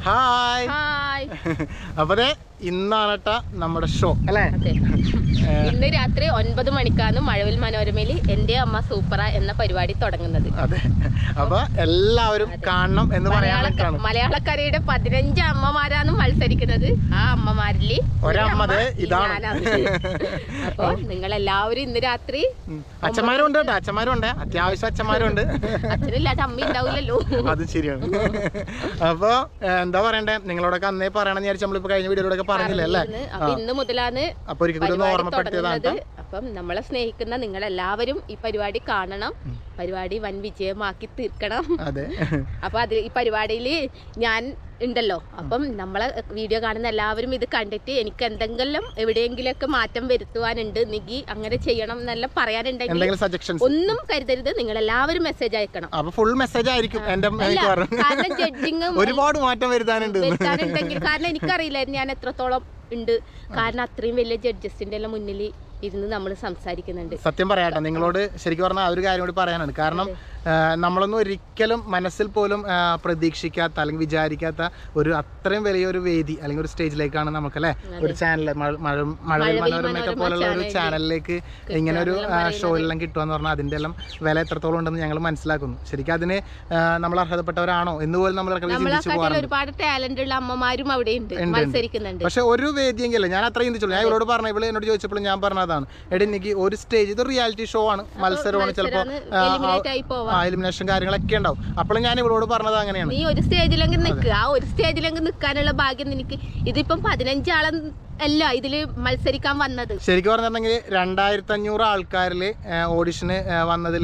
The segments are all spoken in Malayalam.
Hi hi. അപ്പോൾ ഇന്നാണ് കേട്ടോ നമ്മുടെ ഷോ അല്ലേ? ഇന്ന് രാത്രി 9 മണിക്കാണ് മഴവിൽ മനോരമയിൽ എൻ്റെ അമ്മ സൂപ്പറ എന്ന പരിപാടി തുടങ്ങുന്നത്. അതെ, അപ്പൊ എല്ലാവരും കാണണം എന്ന് പറയാൻ മലയാളക്കരയുടെ 15 അമ്മമാരാണ് മത്സരിക്കുന്നത്. ആ അമ്മമാരിൽ ഒരമ്മ ഇതാണ്. അപ്പൊ നിങ്ങൾ എല്ലാവരും ഇന്ന് രാത്രി അച്ഛന്മാരും ഉണ്ട് കേട്ടോ, അച്ഛന്മാരും ഉണ്ട്, അത്യാവശ്യം അച്ഛന്മാരും ഉണ്ട്. അച്ഛനില്ലാത്ത അമ്മ ഉണ്ടാവില്ലല്ലോ. അത് ശരിയാണ്. അപ്പൊ എന്താ പറയണ്ടേ, നിങ്ങളോടൊക്കെ അന്നേ പറയണമെന്ന് വിചാരിച്ചു നമ്മളിപ്പോ കഴിഞ്ഞ വീഡിയോയിലൊക്കെ പറഞ്ഞില്ലേ അല്ലേ? അപ്പൊ ഇന്ന് മുതലാണ് അപ്പൊ ഒരിക്കലും ഓർമ്മപ്പെടുത്തിയതാണ്. അപ്പം നമ്മളെ സ്നേഹിക്കുന്ന നിങ്ങൾ എല്ലാവരും ഈ പരിപാടി കാണണം, പരിപാടി വൻ വിജയമാക്കി തീർക്കണം. അപ്പൊ അതിൽ ഈ പരിപാടിയിൽ ഞാൻ ഉണ്ടല്ലോ. അപ്പം നമ്മളെ വീഡിയോ കാണുന്ന എല്ലാവരും ഇത് കണ്ടിട്ട് എനിക്ക് എന്തെങ്കിലും എവിടെയെങ്കിലൊക്കെ മാറ്റം വരുത്തുവാനുണ്ട്, നികി അങ്ങനെ ചെയ്യണം എന്നെല്ലാം പറയാനുണ്ടെങ്കിൽ ഒന്നും കരുതരുത്, നിങ്ങൾ എല്ലാവരും മെസ്സേജ് അയക്കണം. ഫുൾ മെസ്സേജ് ആയിരിക്കും. കാരണം ജഡ്ജിങ് ഒരുപാട് മാറ്റം വരുത്താനുണ്ടെങ്കിൽ, കാരണം എനിക്കറിയില്ലായിരുന്നു ഞാൻ എത്രത്തോളം ഉണ്ട്. കാരണം അത്രയും വലിയ ജഡ്ജസിന്റെ എല്ലാം മുന്നിൽ ഇരുന്ന് നമ്മൾ സംസാരിക്കുന്നുണ്ട്. സത്യം പറയാട്ടോ, നിങ്ങളോട് ശരിക്കും പറഞ്ഞാൽ ആ ഒരു കാര്യം കൂടി പറയാനാണ്. കാരണം നമ്മളൊന്നും ഒരിക്കലും മനസ്സിൽ പോലും പ്രതീക്ഷിക്കാത്ത അല്ലെങ്കിൽ വിചാരിക്കാത്ത ഒരു അത്രയും വലിയൊരു വേദി അല്ലെങ്കിൽ ഒരു സ്റ്റേജിലേക്കാണ് നമുക്കല്ലേ ഒരു ചാനൽ മഴവിൽ മനോരമയൊക്കെ പോലുള്ള ഒരു ചാനലിലേക്ക് ഇങ്ങനെ ഒരു ഷോയിലെല്ലാം കിട്ടുകയെന്ന് പറഞ്ഞാൽ അതിൻ്റെ എല്ലാം വില എത്രത്തോളം ഉണ്ടെന്ന് ഞങ്ങൾ മനസ്സിലാക്കുന്നു. ശരിക്കും അതിന് നമ്മൾ അർഹതപ്പെട്ടവരാണോ എന്ന് പോലും നമ്മൾ ഒരുപാട് ടാലന്റ് ഉള്ള അമ്മമാരും അവിടെ മത്സരിക്കുന്നുണ്ട്. പക്ഷെ ഒരു വേദിയെങ്കിലും ഞാൻ അത്ര ചിന്തിച്ചുള്ളൂ. ഞാൻ ഇവളോട് പറഞ്ഞു, ഇവള് എന്നോട് ചോദിച്ചപ്പോൾ ഞാൻ പറഞ്ഞതാണ്, എടി എനിക്ക് ഒരു സ്റ്റേജ്, ഇത് റിയാലിറ്റി ഷോ ആണ്, മത്സരമാണ്, ചിലപ്പോൾ എലിമിനേഷൻ കാര്യങ്ങളൊക്കെ ഉണ്ടാവും. അപ്പോഴും ഞാൻ ഇവളോട് പറഞ്ഞത് അങ്ങനെയാണ്, നീ ഒരു സ്റ്റേജിലെങ്കിൽ നിൽക്കുക, ആ ഒരു സ്റ്റേജിലെങ്കിൽ നിൽക്കാനുള്ള ഭാഗ്യം നിനക്ക്. ഇതിപ്പം 15 ആളെ അല്ല ഇതില് മത്സരിക്കാൻ വന്നത്. ശരിക്കും പറഞ്ഞിട്ടുണ്ടെങ്കിൽ 2500 ആൾക്കാരിൽ ഓഡിഷന് വന്നതിൽ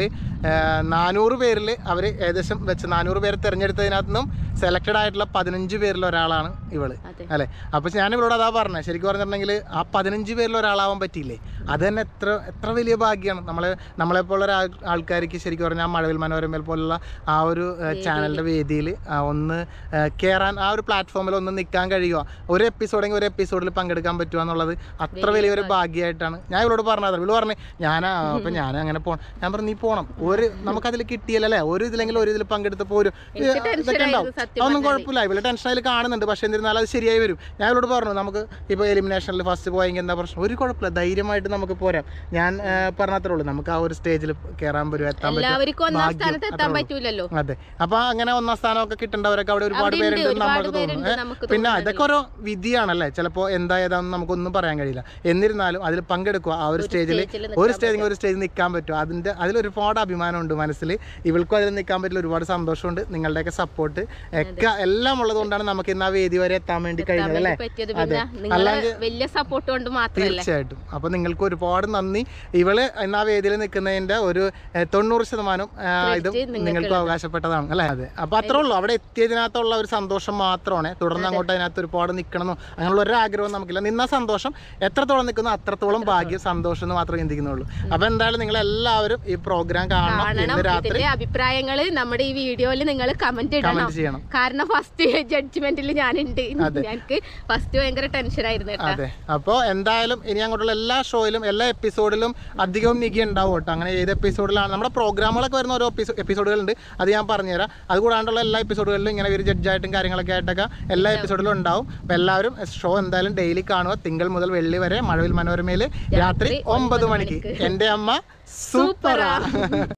400 പേരിൽ അവർ ഏകദേശം വെച്ച് 400 പേരെ തിരഞ്ഞെടുത്തതിനകത്ത് നിന്നും സെലക്റ്റഡ് ആയിട്ടുള്ള 15 പേരിൽ ഒരാളാണ് ഇവള് അല്ലേ? അപ്പൊ ഞാൻ ഇവളോട് അതാ പറഞ്ഞത്, ശരിക്കും പറഞ്ഞിട്ടുണ്ടെങ്കിൽ ആ 15 പേരിൽ ഒരാളാവാൻ പറ്റിയില്ലേ, അത് തന്നെ എത്ര വലിയ ഭാഗ്യമാണ്. നമ്മളെപ്പോലുള്ള ആൾക്കാർക്ക് ശരിക്കും പറഞ്ഞാൽ മഴവിൽ മനോരമയിൽ പോലുള്ള ആ ഒരു ചാനലിന്റെ വേദിയിൽ ഒന്ന് കയറാൻ, ആ ഒരു പ്ലാറ്റ്ഫോമിൽ ഒന്ന് നിൽക്കാൻ കഴിയുക, ഒരു എപ്പിസോഡെങ്കിൽ ഒരു എപ്പിസോഡിൽ പങ്കെടുക്കാൻ പറ്റുക എന്നുള്ളത് അത്ര വലിയൊരു ഭാഗ്യമായിട്ടാണ് ഞാൻ ഇവളോട് പറഞ്ഞത്. ഇവള് പറഞ്ഞു അപ്പൊ ഞാൻ അങ്ങനെ പോകണം. ഞാൻ പറഞ്ഞു, നീ പോകണം, നമുക്കതിൽ കിട്ടിയല്ലേ, ഒരു ഇതിലെങ്കിലും ഒരു ഇതിൽ പങ്കെടുത്തപ്പോൾ ഒരു ഇതൊക്കെ ഉണ്ടാവും, അതൊന്നും കുഴപ്പമില്ല. ഇവള് ടെൻഷൻ അതിൽ കാണുന്നുണ്ട്, പക്ഷെ എന്നിരുന്നാലും അത് ശരിയായി വരും. ഞാൻ ഇവളോട് പറഞ്ഞു, നമുക്ക് ഇപ്പോൾ എലിമിനേഷനിൽ ഫസ്റ്റ് പോയെങ്കിൽ എന്താ പ്രശ്നം, ഒരു കുഴപ്പമില്ല, ധൈര്യമായിട്ട് നമുക്ക് പോരാം. ഞാൻ പറഞ്ഞത്രേ ഉള്ളൂ, നമുക്ക് ആ ഒരു സ്റ്റേജിൽ കയറാൻ പറ്റും, എത്താൻ പറ്റും. അതെ, അപ്പൊ അങ്ങനെ 1ാം സ്ഥാനമൊക്കെ കിട്ടേണ്ടവരൊക്കെ അവിടെ ഒരുപാട് പേരുണ്ട് നമുക്ക് തോന്നുന്നു. പിന്നെ ഇതൊക്കെ ഓരോ വിധിയാണല്ലേ, ചിലപ്പോൾ എന്തായാലും നമുക്കൊന്നും പറയാൻ കഴിയില്ല. എന്നിരുന്നാലും അതിൽ പങ്കെടുക്കുക, ആ ഒരു സ്റ്റേജിൽ ഒരു സ്റ്റേജിൽ നിൽക്കാൻ പറ്റും, അതിലൊരുപാട് അഭിമാനമുണ്ട് മനസ്സിൽ. ഇവൾക്കും അതിൽ നിൽക്കാൻ പറ്റില്ല, ഒരുപാട് സന്തോഷമുണ്ട്. നിങ്ങളുടെയൊക്കെ സപ്പോർട്ട് ഒക്കെ എല്ലാം ഉള്ളത് കൊണ്ടാണ് നമുക്ക് ഇന്ന് ആ വേദി വരെ എത്താൻ വേണ്ടി കഴിഞ്ഞത് അല്ലേ? തീർച്ചയായിട്ടും. അപ്പൊ നിങ്ങൾക്ക് ഒരുപാട് നന്ദി. ഇവള് ഇന്ന് ആ വേദിയിൽ നിൽക്കുന്നതിന്റെ ഒരു 90% ഇതും നിങ്ങൾക്ക് അവകാശപ്പെട്ടതാണ് അല്ലേ? അതെ, അപ്പൊ അത്രേ ഉള്ളൂ. അവിടെ എത്തിയതിനകത്തുള്ള ഒരു സന്തോഷം മാത്രമാണ്. തുടർന്ന് അങ്ങോട്ട് അതിനകത്ത് ഒരുപാട് നിൽക്കണമെന്നോ അങ്ങനെയുള്ള ഒരു ആഗ്രഹം നമുക്കില്ല. നിന്ന സന്തോഷം എത്രത്തോളം നിൽക്കുന്നു അത്രത്തോളം ഭാഗ്യം, സന്തോഷം എന്ന് മാത്രമേ ചിന്തിക്കുന്നുള്ളൂ. അപ്പൊ എന്തായാലും നിങ്ങൾ എല്ലാവരും ഈ പ്രോഗ്രാം കാണണം. രാത്രി അഭിപ്രായങ്ങൾ നമ്മുടെ ഈ വീഡിയോയിൽ നിങ്ങൾ കമന്റ് ചെയ്യണം. കാരണം ഫസ്റ്റ് ജഡ്ജ്മെന്റിൽ ഞാനുണ്ട്, എനിക്ക് ഫസ്റ്റ് ഭയങ്കര ടെൻഷൻ ആയിരുന്നു. അതെ, അപ്പൊ എന്തായാലും ഇനി അങ്ങോട്ടുള്ള എല്ലാ ഷോയിലും എല്ലാ എപ്പിസോഡിലും അധികവും നികി ഉണ്ടാവും കേട്ടോ. അങ്ങനെ ഏത് എപ്പിസോഡിലാണ് നമ്മുടെ പ്രോഗ്രാമുകളൊക്കെ വരുന്ന ഓരോ എപ്പിസോഡുകളുണ്ട്, അത് ഞാൻ പറഞ്ഞുതരാം. അത് കൂടാണ്ടുള്ള എല്ലാ എപ്പിസോഡുകളിലും ഇങ്ങനെ ഒരു ജഡ്ജായിട്ടും കാര്യങ്ങളൊക്കെ ആയിട്ടൊക്കെ എല്ലാ എപ്പിസോഡിലും ഉണ്ടാവും. അപ്പൊ എല്ലാവരും ഷോ എന്തായാലും ഡെയിലി കാണുക. തിങ്കൾ മുതൽ വെള്ളി വരെ മഴവിൽ മനോരമയിൽ രാത്രി 9 മണിക്ക്. എൻ്റെ അമ്മ സൂപ്പറാ.